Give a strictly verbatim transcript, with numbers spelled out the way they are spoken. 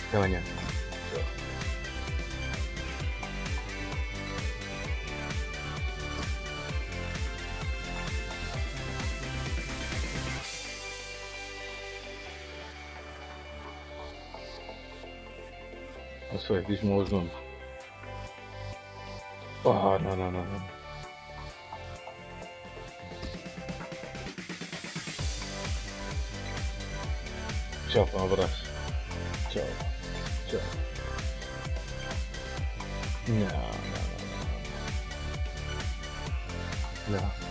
Hasta mañana. Chao. That's right, these Muslims. Oh, no, no, no, no. Chao, un abrazo. Chao, chao. No, no, no, no. No.